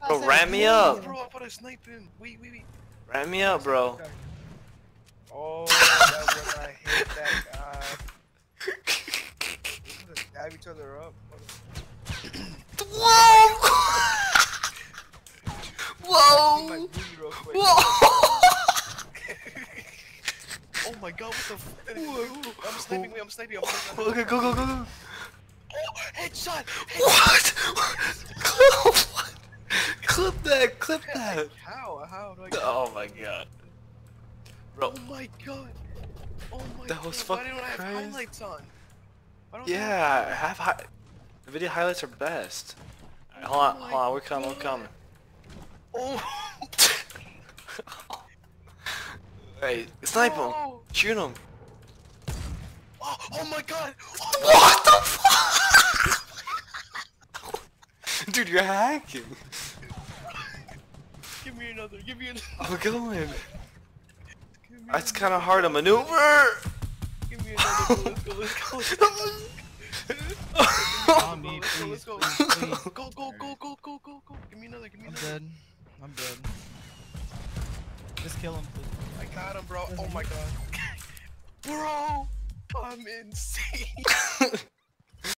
Bro, ram me up. Bro, I thought I sniped him. Wait. Ram me up, bro. Oh, that when I hit that guy. We're gonna dab each other up. Whoa! Whoa! Whoa! Oh my god, what the fuck? I'm sniping. Okay, go. Oh, headshot! What? Clip that. How do I get Oh my god. Bro. Oh my god. That was Why fucking don't I have crazy. highlights on? Yeah, the video highlights are best. Alright, hold on, we're coming. Oh. Hey, snipe him! Oh. Shoot him! Oh my god! What the fuck? Dude, you're hacking! Give me another. I'm going! That's kinda hard to maneuver! Give me another. Let's go. On me, please. Go. Give me another. I'm dead. Just kill him, please. I got him, bro. Oh my god. Bro, I'm insane.